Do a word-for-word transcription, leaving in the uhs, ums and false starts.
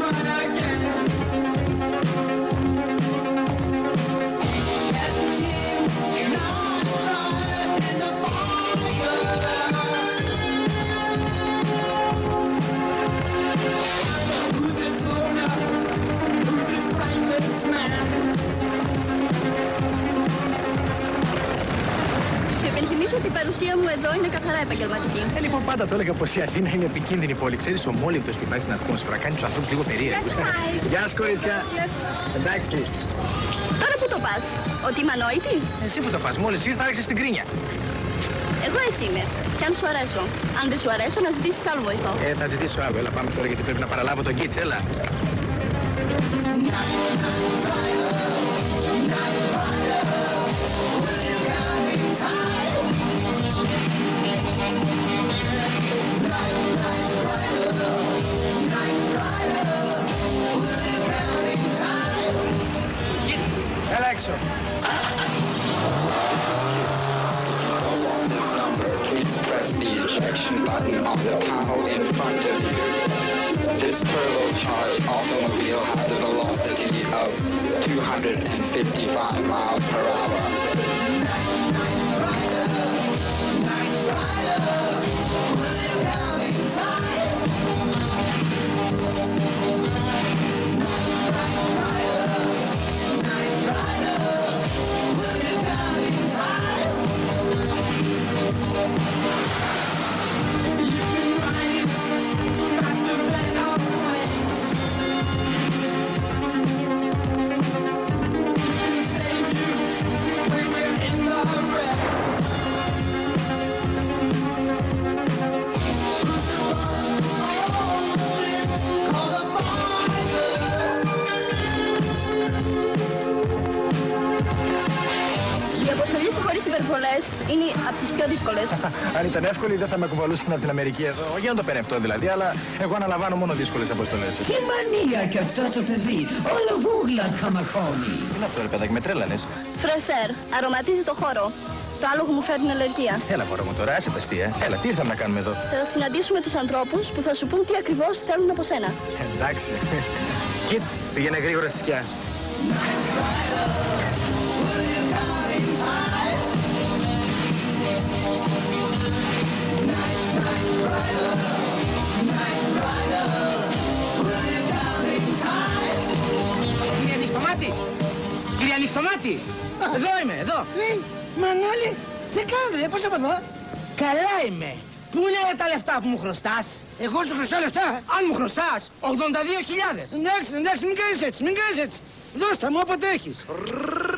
Ότι η παρουσία μου εδώ είναι καθαρά επαγγελματική. Ε, λοιπόν, πάντα το έλεγα πως η Αθήνα είναι επικίνδυνη πόλη. Ξέρεις, ο μόλυνθος που υπάρχει στην ατμόσφαιρα κάνει τους ανθρώπους λίγο περίεργους. Γεια σου, κορίτσια. Εντάξει. Τώρα που το πας, ότι είμαι ανόητη. Εσύ που το πας, μόλις ήρθα άρχισες την κρίνια. Εγώ έτσι είμαι. Κι αν σου αρέσω. Αν δεν σου αρέσω, να ζητήσεις άλλο βοηθό. Ε, θα ζητήσω άλλο. Έλα, πάμε τώρα γιατί πρέπει να παραλάβω τον Κίτς. Έλα. Έλα έξω. Press the ejection button on the panel in front of you. This turbocharged automobile has a velocity of two hundred fifty-five miles per hour. Είναι από τις πιο δύσκολες. Αν ήταν εύκολη, δεν θα με κουβαλούσαν από την Αμερική εδώ. Για να το παίρνει αυτό δηλαδή, αλλά εγώ αναλαμβάνω μόνο δύσκολες αποστολές. Τι μανία κι αυτό το παιδί, όλο βούγλα καμαχώνει. Τι είναι αυτό, ρε παιδάκι, με τρέλανες. Φρεσέρ, αρωματίζει το χώρο. Το άλογο μου φέρνει αλλεργία. Έλα, μωρό μου τώρα, άσε τα αστεία. Έλα, τι ήρθαμε να κάνουμε εδώ. Θα συναντήσουμε τους ανθρώπους που θα σου πούν τι ακριβώς θέλουν από σένα. Εντάξει. Κιτ, πήγαινε γρήγορα στη σκιά. Κύριε Νηστομάτη! Κύριε Νηστομάτη! Εδώ είμαι, εδώ! Ρε, Μανώλη, τι κάνετε, πώς από εδώ? Καλά είμαι! Πού είναι τα λεφτά που μου χρωστάς? Εγώ σου χρωστάω λεφτά. Αν μου χρωστάς, ογδόντα δύο χιλιάδες! Εντάξει, εντάξει, μην κάνεις έτσι, μην κάνεις έτσι. Δώσ' τα μου όποτε έχεις.